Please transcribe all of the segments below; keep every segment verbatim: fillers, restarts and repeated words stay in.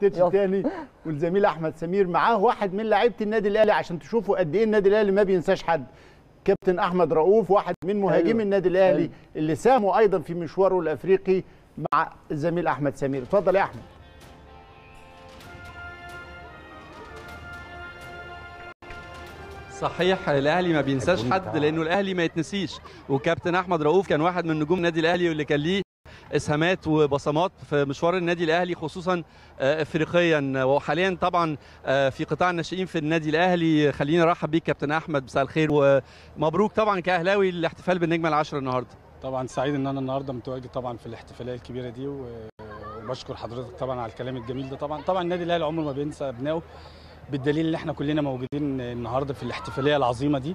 التتش تاني. والزميل احمد سمير معاه واحد من لعيبه النادي الاهلي عشان تشوفوا قد ايه النادي الاهلي ما بينساش حد. كابتن احمد رؤوف واحد من مهاجمي أيوة. النادي الاهلي أيوة. اللي ساهموا ايضا في مشواره الافريقي مع الزميل احمد سمير. اتفضل يا احمد. صحيح، الاهلي ما بينساش حد لانه الاهلي ما يتنسيش، وكابتن احمد رؤوف كان واحد من نجوم النادي الاهلي واللي كان ليه اسهامات وبصمات في مشوار النادي الاهلي خصوصا افريقيا، وحاليا طبعا في قطاع الناشئين في النادي الاهلي. خليني ارحب بيك كابتن احمد، مساء الخير ومبروك طبعا كاهلاوي الاحتفال بالنجمه العاشره النهارده. طبعا سعيد ان انا النهارده متواجد طبعا في الاحتفاليه الكبيره دي، وبشكر حضرتك طبعا على الكلام الجميل ده. طبعا طبعا النادي الاهلي عمره ما بينسى ابنائه، بالدليل ان احنا كلنا موجودين النهارده في الاحتفاليه العظيمه دي.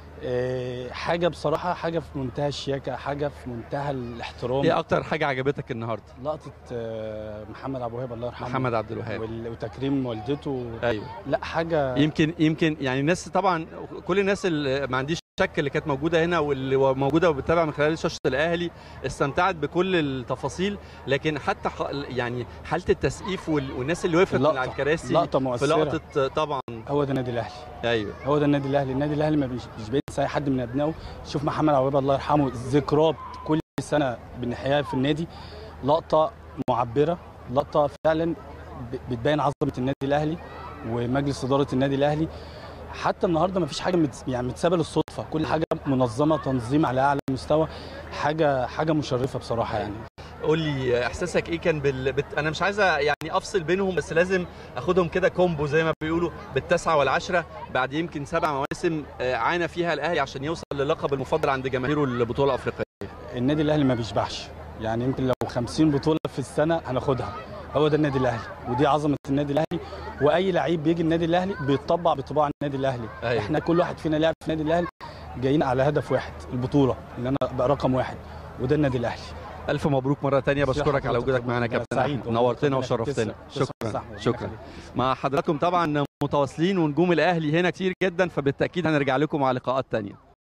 حاجه بصراحه حاجه في منتهى الشياكه، حاجه في منتهى الاحترام. ايه اكتر حاجه عجبتك النهارده؟ لقطه محمد عبد الوهاب الله يرحمه، محمد عبد الوهاب، وتكريم والدته. ايوه لا حاجه يمكن يمكن يعني الناس طبعا كل الناس اللي ما عنديش شك اللي كانت موجوده هنا واللي موجوده وبتتابع من خلال شاشه الاهلي استمتعت بكل التفاصيل، لكن حتى يعني حاله التسقيف والناس اللي وقفت على الكراسي لقطه مؤثره في لقطه. طبعا هو ده النادي الاهلي. ايوه هو ده النادي الاهلي. النادي الاهلي ما مش بينسى اي حد من ابنائه. شوف محمد عبد الوهاب الله يرحمه، ذكراه كل سنه بنحياها في النادي. لقطه معبره، لقطه فعلا بتبين عظمه النادي الاهلي ومجلس اداره النادي الاهلي. حتى النهارده ما فيش حاجه مت... يعني متسابه للصدفه، كل حاجه منظمه، تنظيم على اعلى مستوى. حاجه حاجه مشرفه بصراحه. يعني قول لي احساسك ايه كان بال... بت... انا مش عايزه يعني افصل بينهم، بس لازم اخدهم كده كومبو زي ما بيقولوا بالتسعه والعشره بعد يمكن سبع مواسم عانى فيها الاهلي عشان يوصل للقب المفضل عند جماهيره البطوله الافريقيه. النادي الاهلي ما بيشبعش، يعني يمكن لو خمسين بطوله في السنه هناخدها. هو ده النادي الاهلي، ودي عظمه النادي الاهلي. واي لعيب بيجي النادي الاهلي بيتطبع بطباع النادي الاهلي. أيوة. احنا كل واحد فينا لاعب في النادي الاهلي جايين على هدف واحد، البطوله، ان انا ابقى رقم واحد، وده النادي الاهلي. الف مبروك مره ثانيه، بشكرك على وجودك معنا كابتن احمد، نورتنا وشرفتنا. شكرا شكرا. مع حضراتكم طبعا متواصلين ونجوم الاهلي هنا كتير جدا، فبالتاكيد هنرجع لكم مع لقاءات ثانيه.